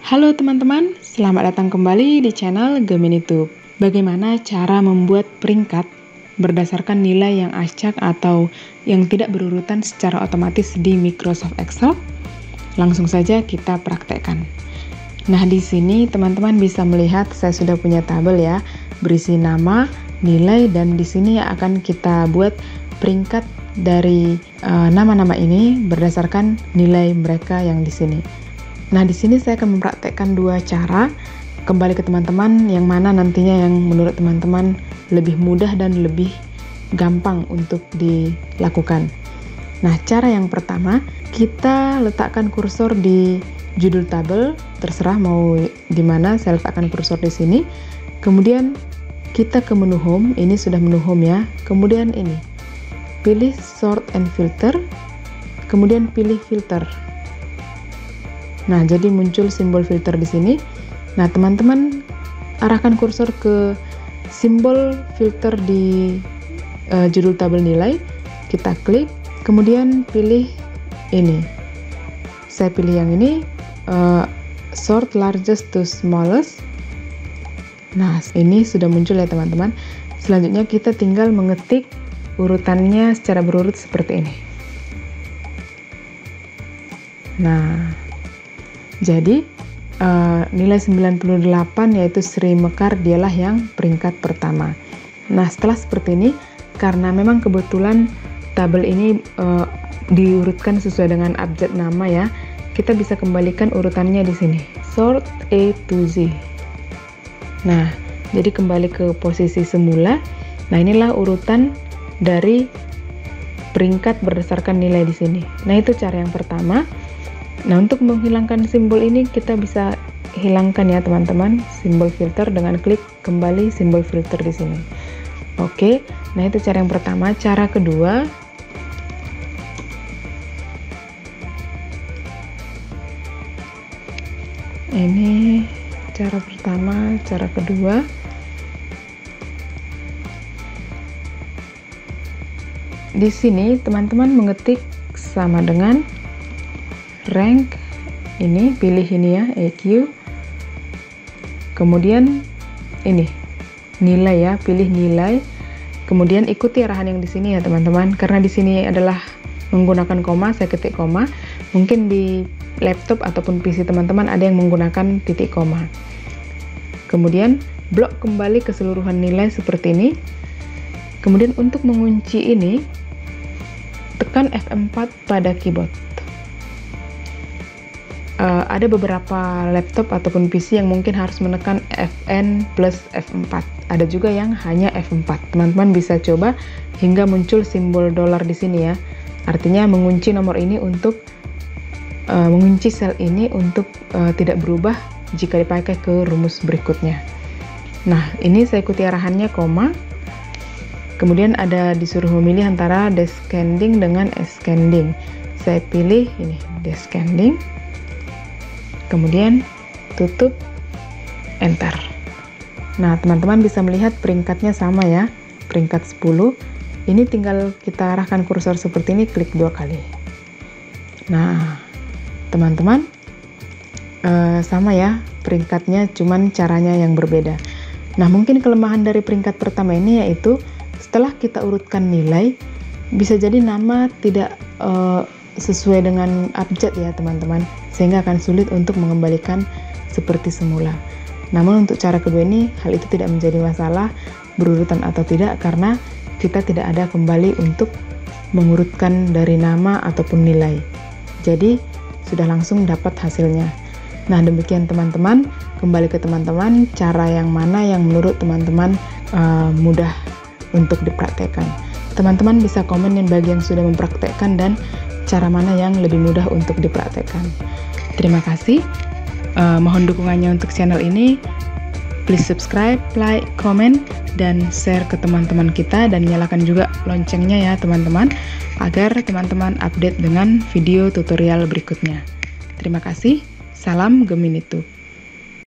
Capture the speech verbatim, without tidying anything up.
Halo teman-teman, selamat datang kembali di channel GeminTube. Bagaimana cara membuat peringkat berdasarkan nilai yang acak atau yang tidak berurutan secara otomatis di Microsoft Excel? Langsung saja kita praktekkan. Nah, di sini teman-teman bisa melihat saya sudah punya tabel ya, berisi nama, nilai, dan di sini akan kita buat peringkat dari uh, nama-nama ini berdasarkan nilai mereka yang di sini. Nah, di sini saya akan mempraktekkan dua cara. Kembali ke teman-teman yang mana nantinya yang menurut teman-teman lebih mudah dan lebih gampang untuk dilakukan. Nah, cara yang pertama, kita letakkan kursor di judul tabel, terserah mau di mana, saya letakkan kursor di sini. Kemudian kita ke menu home, ini sudah menu home ya. Kemudian ini, pilih sort and filter, kemudian pilih filter. Nah, jadi muncul simbol filter di sini. Nah, teman-teman arahkan kursor ke simbol filter di uh, judul tabel nilai. Kita klik, kemudian pilih ini. Saya pilih yang ini, uh, sort largest to smallest. Nah, ini sudah muncul ya teman-teman. Selanjutnya kita tinggal mengetik urutannya secara berurut seperti ini. Nah, jadi uh, nilai sembilan puluh delapan yaitu Sri Mekar dialah yang peringkat pertama. Nah, setelah seperti ini, karena memang kebetulan tabel ini uh, diurutkan sesuai dengan abjad nama ya, kita bisa kembalikan urutannya di sini, sort A to Z. Nah, jadi kembali ke posisi semula. Nah, inilah urutan dari peringkat berdasarkan nilai di sini. Nah, itu cara yang pertama. Nah, untuk menghilangkan simbol ini kita bisa hilangkan ya teman-teman, simbol filter dengan klik kembali simbol filter di sini. Oke, nah itu cara yang pertama. Cara kedua, ini cara pertama, cara kedua. Di sini teman-teman mengetik sama dengan rank, ini pilih ini ya, E Q, kemudian ini nilai ya, pilih nilai, kemudian ikuti arahan yang di sini ya teman-teman. Karena di sini adalah menggunakan koma, saya ketik koma. Mungkin di laptop ataupun P C teman-teman ada yang menggunakan titik koma. Kemudian blok kembali keseluruhan nilai seperti ini. Kemudian untuk mengunci ini, tekan F empat pada keyboard. Uh, ada beberapa laptop ataupun P C yang mungkin harus menekan Fn plus F empat. Ada juga yang hanya F empat. Teman-teman bisa coba hingga muncul simbol dolar di sini ya. Artinya mengunci nomor ini untuk uh, mengunci sel ini untuk uh, tidak berubah jika dipakai ke rumus berikutnya. Nah, ini saya ikuti arahannya koma. Kemudian ada disuruh memilih antara descending dengan ascending. Saya pilih ini descending. Kemudian tutup, enter. Nah, teman-teman bisa melihat peringkatnya sama ya, peringkat sepuluh. Ini tinggal kita arahkan kursor seperti ini, klik dua kali. Nah, teman-teman uh, sama ya peringkatnya, cuman caranya yang berbeda. Nah, mungkin kelemahan dari peringkat pertama ini yaitu setelah kita urutkan nilai, bisa jadi nama tidak uh, sesuai dengan abjad ya teman-teman, sehingga akan sulit untuk mengembalikan seperti semula. Namun untuk cara kedua ini, hal itu tidak menjadi masalah berurutan atau tidak, karena kita tidak ada kembali untuk mengurutkan dari nama ataupun nilai. Jadi sudah langsung dapat hasilnya. Nah, demikian teman-teman. Kembali ke teman-teman, cara yang mana yang menurut teman-teman uh, mudah untuk dipraktekkan. Teman-teman bisa komen yang bagi yang sudah mempraktekkan dan cara mana yang lebih mudah untuk dipraktekkan. Terima kasih. Uh, mohon dukungannya untuk channel ini. Please subscribe, like, comment, dan share ke teman-teman kita, dan nyalakan juga loncengnya ya teman-teman, agar teman-teman update dengan video tutorial berikutnya. Terima kasih. Salam GeminTube.